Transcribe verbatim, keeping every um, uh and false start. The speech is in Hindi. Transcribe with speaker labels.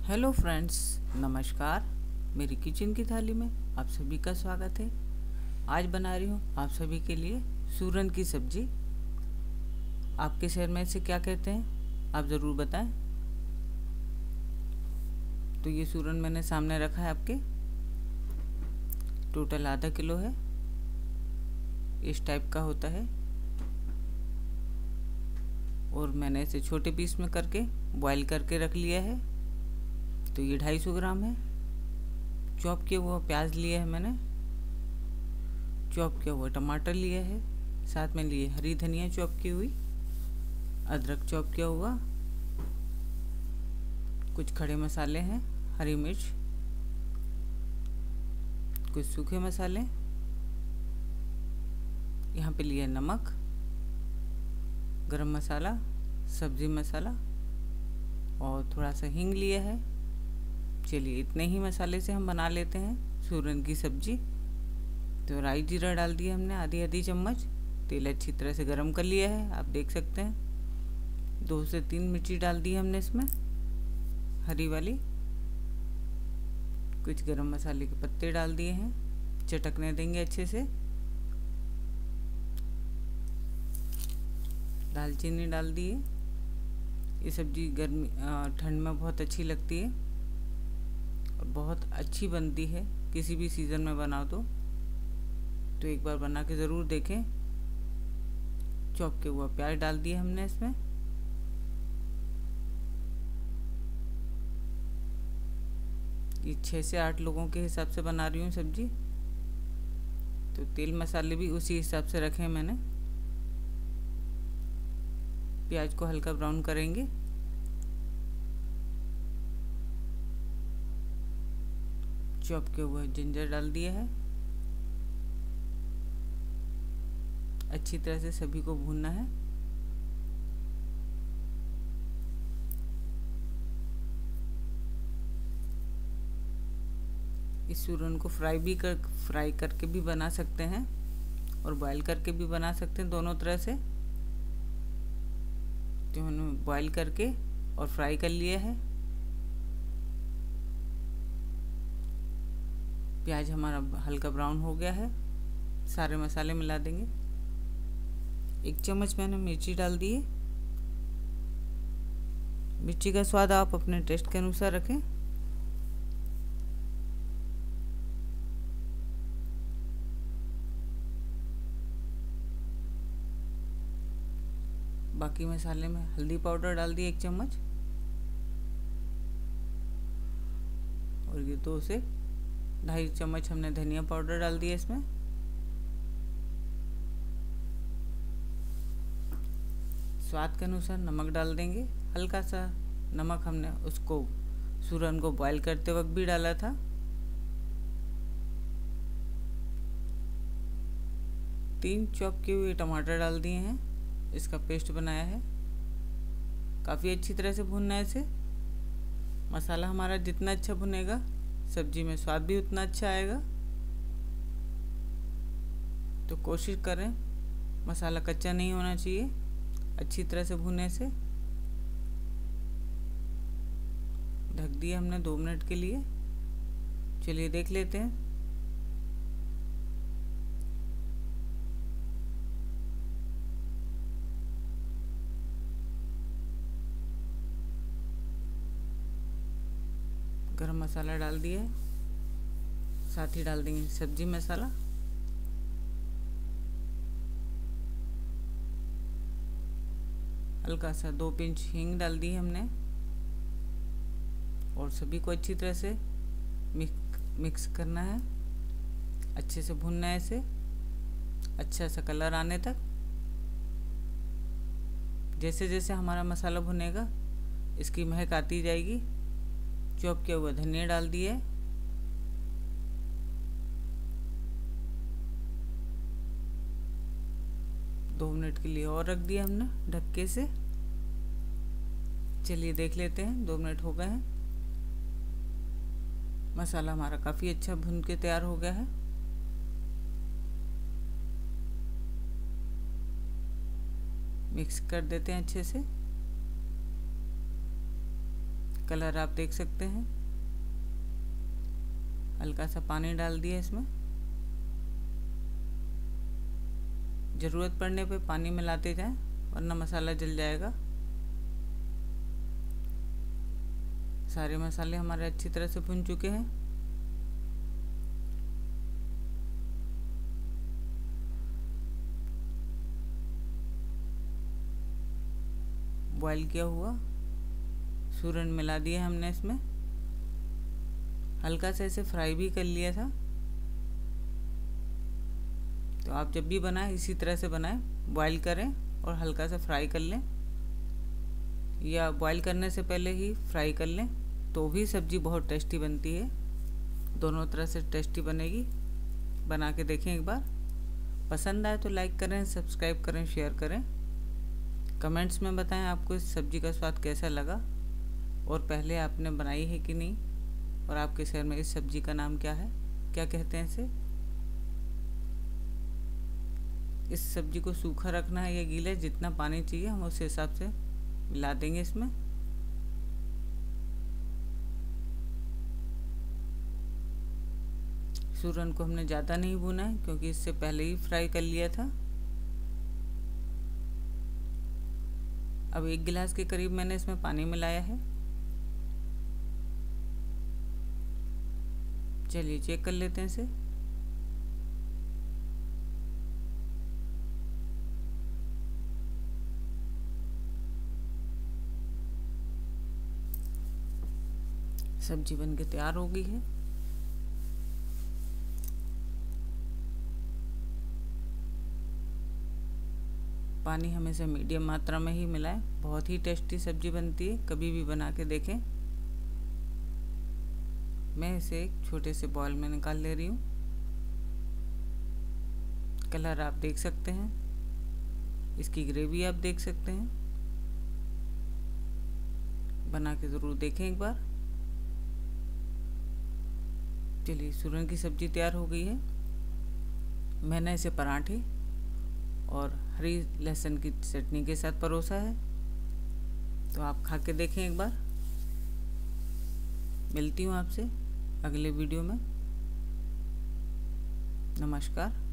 Speaker 1: हेलो फ्रेंड्स, नमस्कार। मेरी किचन की थाली में आप सभी का स्वागत है। आज बना रही हूँ आप सभी के लिए सूरन की सब्जी। आपके शहर में इसे क्या कहते हैं आप ज़रूर बताएं। तो ये सूरन मैंने सामने रखा है आपके, टोटल आधा किलो है। इस टाइप का होता है और मैंने इसे छोटे पीस में करके बॉईल करके रख लिया है। तो ये ढाई सौ ग्राम है। चॉप किया हुआ प्याज लिया है मैंने, चॉप किया हुआ टमाटर लिया है, साथ में लिए हरी धनिया चॉप की हुई, अदरक चॉप किया हुआ, कुछ खड़े मसाले हैं, हरी मिर्च, कुछ सूखे मसाले, यहाँ पे लिया नमक, गरम मसाला, सब्ज़ी मसाला और थोड़ा सा हींग लिया है। चलिए इतने ही मसाले से हम बना लेते हैं सूरन की सब्जी। तो राई जीरा डाल दिया हमने आधी आधी चम्मच। तेल अच्छी तरह से गरम कर लिया है, आप देख सकते हैं। दो से तीन मिर्ची डाल दी हमने इसमें, हरी वाली। कुछ गरम मसाले के पत्ते डाल दिए हैं, चटकने देंगे अच्छे से। दालचीनी डाल दिए। ये सब्जी गर्मी ठंड में बहुत अच्छी लगती है और बहुत अच्छी बनती है। किसी भी सीज़न में बनाओ तो तो एक बार बना के ज़रूर देखें। चॉप के हुआ प्याज डाल दिया हमने इसमें। ये छः से आठ लोगों के हिसाब से बना रही हूँ सब्जी, तो तेल मसाले भी उसी हिसाब से रखे मैंने। प्याज को हल्का ब्राउन करेंगे। चॉप किया हुआ जिंजर डाल दिया है। अच्छी तरह से सभी को भूनना है। इस सूरन को फ्राई भी कर फ्राई करके भी बना सकते हैं और बॉईल करके भी बना सकते हैं, दोनों तरह से। तो हमने बॉईल करके और फ्राई कर लिया है। प्याज हमारा हल्का ब्राउन हो गया है। सारे मसाले मिला देंगे। एक चम्मच मैंने मिर्ची डाल दी है। मिर्ची का स्वाद आप अपने टेस्ट के अनुसार रखें। बाकी मसाले में हल्दी पाउडर डाल दिए एक चम्मच, और ये दो से ढाई चम्मच हमने धनिया पाउडर डाल दिया इसमें। स्वाद के अनुसार नमक डाल देंगे। हल्का सा नमक हमने उसको सूरन को बॉईल करते वक्त भी डाला था। तीन चॉप किए हुए टमाटर डाल दिए हैं, इसका पेस्ट बनाया है। काफ़ी अच्छी तरह से भूनना है इसे। मसाला हमारा जितना अच्छा भुनेगा सब्जी में स्वाद भी उतना अच्छा आएगा। तो कोशिश करें मसाला कच्चा नहीं होना चाहिए, अच्छी तरह से भुने से। ढक दिया हमने दो मिनट के लिए। चलिए देख लेते हैं। गरम मसाला डाल दिया है, साथ ही डाल देंगे सब्जी मसाला। हल्का सा दो पिंच हींग डाल दी हमने और सभी को अच्छी तरह से मिक्स करना है। अच्छे से भूनना है इसे, अच्छा सा कलर आने तक। जैसे जैसे हमारा मसाला भुनेगा इसकी महक आती जाएगी। चॉप किया हुआ धनिया डाल दिए। दो मिनट के लिए और रख दिया हमने ढक्के से। चलिए देख लेते हैं, दो मिनट हो गए हैं। मसाला हमारा काफ़ी अच्छा भुन के तैयार हो गया है। मिक्स कर देते हैं अच्छे से। कलर आप देख सकते हैं। हल्का सा पानी डाल दिया इसमें। ज़रूरत पड़ने पे पानी मिलाते जाएं वरना मसाला जल जाएगा। सारे मसाले हमारे अच्छी तरह से भुन चुके हैं। बॉईल किया हुआ सूरन मिला दिया हमने इसमें। हल्का सा इसे फ्राई भी कर लिया था। तो आप जब भी बनाएं इसी तरह से बनाएं, बॉईल करें और हल्का सा फ्राई कर लें, या बॉईल करने से पहले ही फ्राई कर लें तो भी सब्ज़ी बहुत टेस्टी बनती है। दोनों तरह से टेस्टी बनेगी। बना के देखें एक बार। पसंद आए तो लाइक करें, सब्सक्राइब करें, शेयर करें। कमेंट्स में बताएं आपको इस सब्ज़ी का स्वाद कैसा लगा और पहले आपने बनाई है कि नहीं, और आपके शहर में इस सब्ज़ी का नाम क्या है, क्या कहते हैं इसे। इस सब्ज़ी को सूखा रखना है या गीला, जितना पानी चाहिए हम उस हिसाब से मिला देंगे इसमें। सूरन को हमने ज़्यादा नहीं भुना है क्योंकि इससे पहले ही फ्राई कर लिया था। अब एक गिलास के करीब मैंने इसमें पानी मिलाया है। चलिए चेक कर लेते हैं इसे। सब्जी बनके तैयार हो गई है। पानी हमेशा मीडियम मात्रा में ही मिलाएं। बहुत ही टेस्टी सब्जी बनती है, कभी भी बना के देखें। मैं इसे एक छोटे से बॉल में निकाल ले रही हूँ। कलर आप देख सकते हैं, इसकी ग्रेवी आप देख सकते हैं। बना के ज़रूर देखें एक बार। चलिए सूरन की सब्ज़ी तैयार हो गई है। मैंने इसे पराठे और हरी लहसुन की चटनी के साथ परोसा है, तो आप खा के देखें एक बार। मिलती हूँ आपसे अगले वीडियो में। नमस्कार।